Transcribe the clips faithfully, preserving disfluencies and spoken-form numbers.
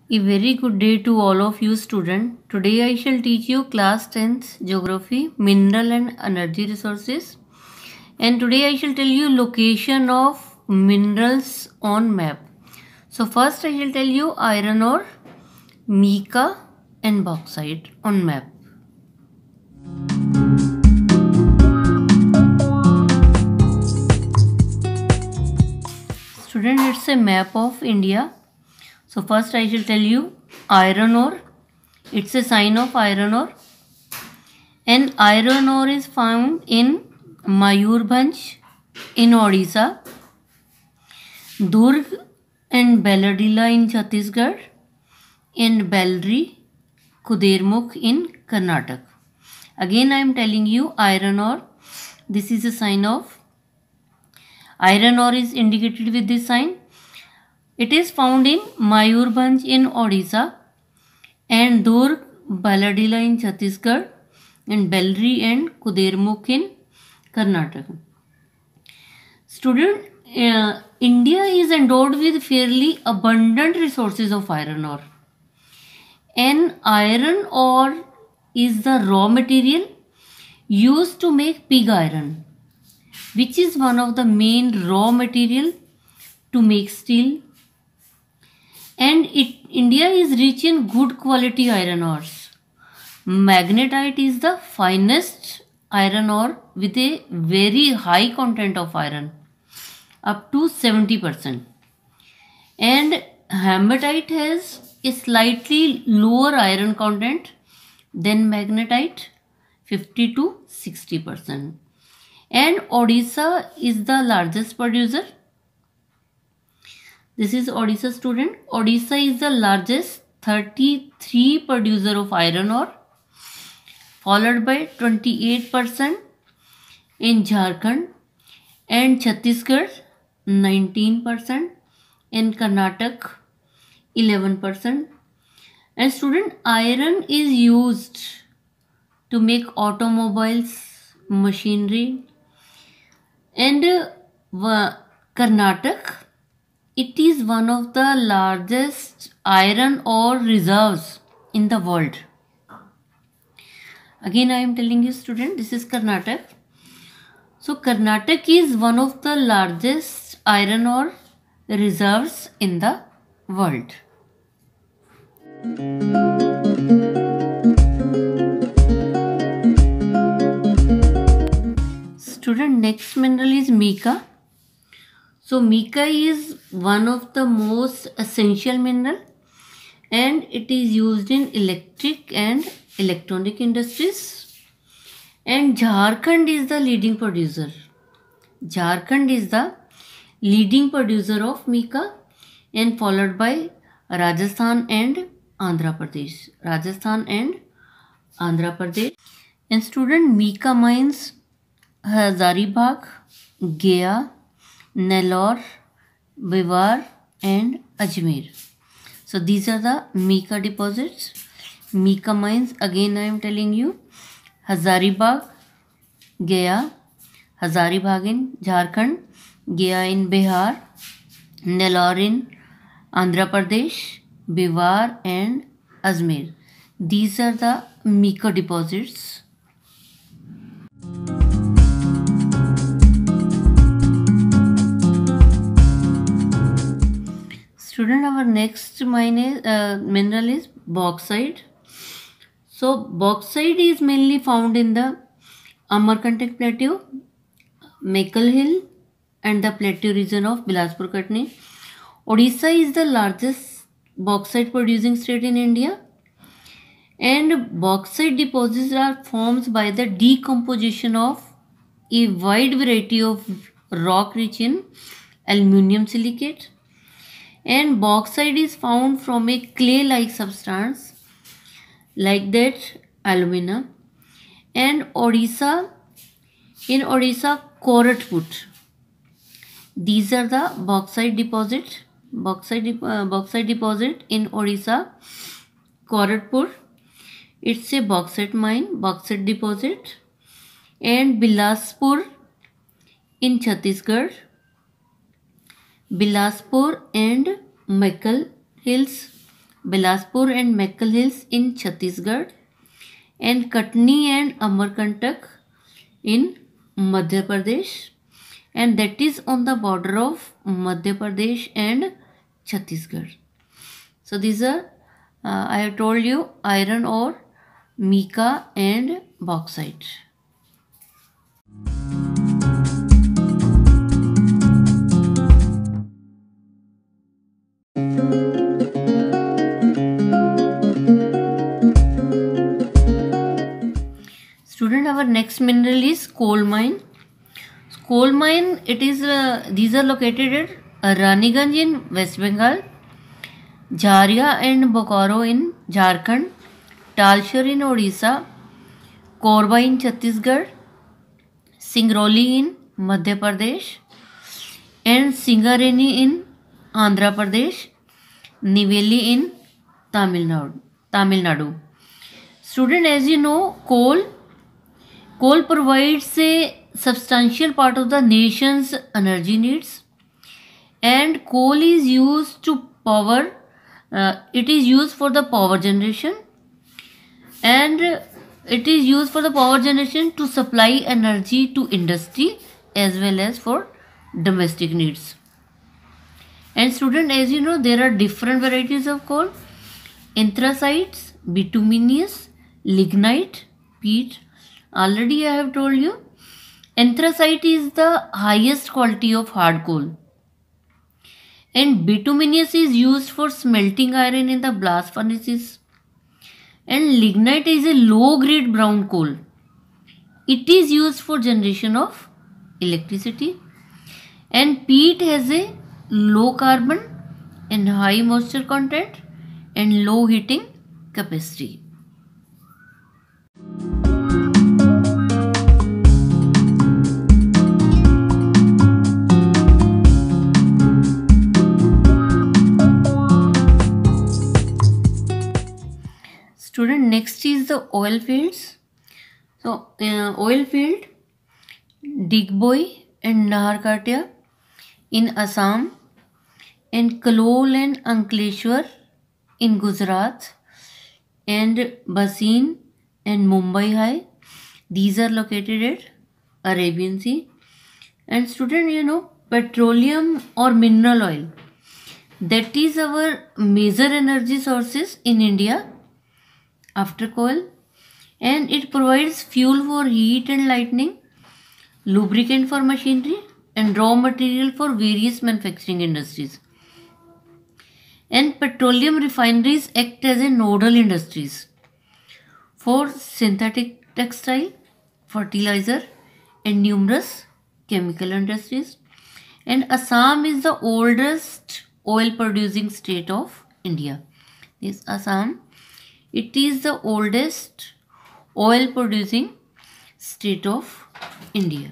A very good day to all of you students. Today I shall teach you class tenth geography, mineral and energy resources. And today I shall tell you location of minerals on map. So first I shall tell you iron ore, mica and bauxite on map. Student, it's a map of India. So first I shall tell you iron ore. It's a sign of iron ore. And iron ore is found in Mayurbhanj in Odisha, Durg and Baladila in Chhattisgarh, and Belri, Kudermukh in Karnataka. Again I am telling you iron ore. This is a sign of iron ore is indicated with this sign. It is found in Mayurbhanj in Odisha and Durg, Baladila in Chhattisgarh and Belri and Kudermukh in Karnataka. Student, uh, India is endowed with fairly abundant resources of iron ore. And iron ore is the raw material used to make pig iron, which is one of the main raw material to make steel. And it, India is rich in good quality iron ores. Magnetite is the finest iron ore with a very high content of iron, up to seventy percent. And hematite has a slightly lower iron content than magnetite, fifty to sixty percent. And Odisha is the largest producer. This is Odisha, student. Odisha is the largest thirty-three producer of iron ore, followed by twenty-eight percent in Jharkhand and Chhattisgarh nineteen percent, in Karnataka eleven percent. And student, iron is used to make automobiles, machinery, and uh, Karnataka, it is one of the largest iron ore reserves in the world. Again I am telling you student, this is Karnataka. So Karnataka is one of the largest iron ore reserves in the world. Student, next mineral is mica. So mica is one of the most essential mineral and it is used in electric and electronic industries. And Jharkhand is the leading producer. Jharkhand is the leading producer of mica and followed by Rajasthan and Andhra Pradesh. Rajasthan and Andhra Pradesh. And student, mica mines Hazaribagh, Gaya, Nellore, Bivar and Ajmer. So these are the mica deposits. Mica mines, again I am telling you, Hazaribagh, Gaya, Hazaribagh in Jharkhand, Gaya in Bihar, Nellore in Andhra Pradesh, Bivar and Ajmer. These are the mica deposits. Student, our next mine is, uh, mineral is bauxite. So bauxite is mainly found in the Amarkantak Plateau, Mekal Hill and the plateau region of Bilaspur Katni. Odisha is the largest bauxite producing state in India. And bauxite deposits are formed by the decomposition of a wide variety of rock rich in aluminium silicate. And bauxite is found from a clay-like substance like that alumina. And Odisha, in Odisha, Koratput. These are the bauxite deposit. Bauxite, uh, bauxite deposit in Odisha, Koratpur. It's a bauxite mine, bauxite deposit. And Bilaspur in Chhattisgarh. Bilaspur and Mekal Hills Bilaspur and Mekkal Hills in Chhattisgarh, and Katni and Amarkantak in Madhya Pradesh, and that is on the border of Madhya Pradesh and Chhattisgarh. So these are, uh, I have told you, iron ore, mica and bauxite. Student, our next mineral is coal mine. Coal mine, it is uh, these are located at uh, Raniganj in West Bengal, Jharia and Bokaro in Jharkhand, Talcher in Odisha, Korba in Chhattisgarh, Singrauli in Madhya Pradesh, and Singareni in Andhra Pradesh, Niveli in Tamil Nadu. Tamil Nadu. Student, as you know, coal coal provides a substantial part of the nation's energy needs, and coal is used to power. Uh, it is used for the power generation, and it is used for the power generation to supply energy to industry as well as for domestic needs. And student, as you know, there are different varieties of coal: anthracites, bituminous, lignite, peat. Already I have told you, anthracite is the highest quality of hard coal, and bituminous is used for smelting iron in the blast furnaces, and lignite is a low grade brown coal. It is used for generation of electricity, and peat has a low carbon and high moisture content and low heating capacity. Student, next is the oil fields. So, uh, oil field, Digboi and Naharkatia in Assam, and Kalol and Ankleshwar in Gujarat, and Basin and Mumbai High. These are located at Arabian Sea. And student, you know, petroleum or mineral oil, that is our major energy sources in India after coal, and it provides fuel for heat and lighting, lubricant for machinery, and raw material for various manufacturing industries. And petroleum refineries act as a nodal industries for synthetic textile, fertilizer, and numerous chemical industries. And Assam is the oldest oil producing state of India. This Assam, it is the oldest oil producing state of India.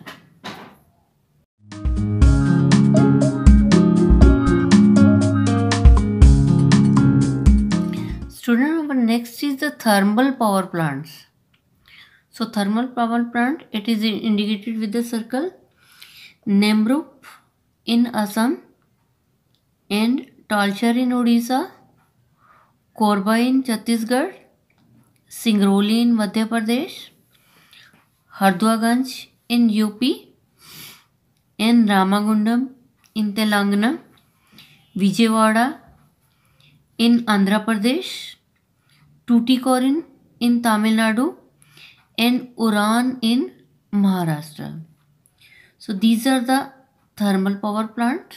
Student, our next is the thermal power plants. So thermal power plant, it is indicated with the circle: Nemrup in Assam, and Talcher in Odisha, Korba in Chhattisgarh, Singrauli in Madhya Pradesh, Hardwaganj in U P, and Ramagundam in Telangana, Vijayawada in Andhra Pradesh, Tuticorin in Tamil Nadu, and Uran in Maharashtra. So these are the thermal power plant.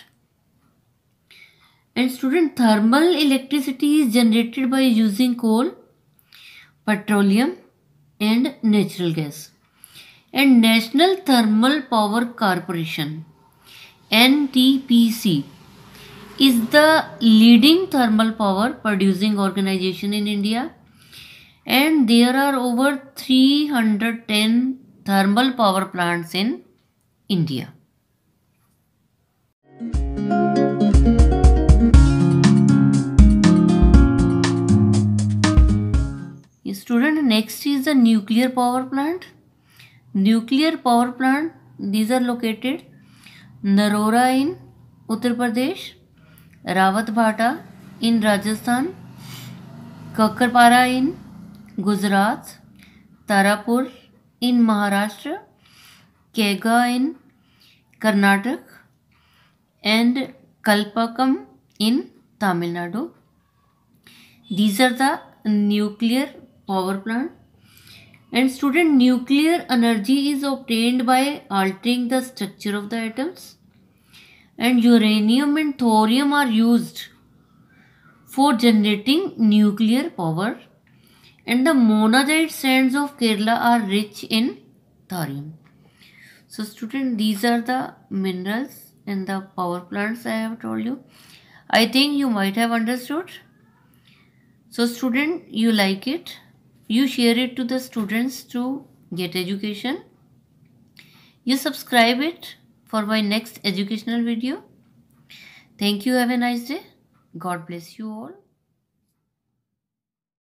And student, thermal electricity is generated by using coal, petroleum, and natural gas. And National Thermal Power Corporation, N T P C, is the leading thermal power producing organization in India, and there are over three hundred ten thermal power plants in India. Student, next is the nuclear power plant. Nuclear power plant, these are located Narora in Uttar Pradesh, Rawat Bhata in Rajasthan, Kakrpara in Gujarat, Tarapur in Maharashtra, Kega in Karnataka, and Kalpakam in Tamil Nadu. These are the nuclear power plant. And student, nuclear energy is obtained by altering the structure of the atoms, and uranium and thorium are used for generating nuclear power, and the monazite sands of Kerala are rich in thorium. So student, these are the minerals and the power plants I have told you. I think you might have understood. So student, you like it, you share it to the students to get education. You subscribe it for my next educational video. Thank you. Have a nice day. God bless you all.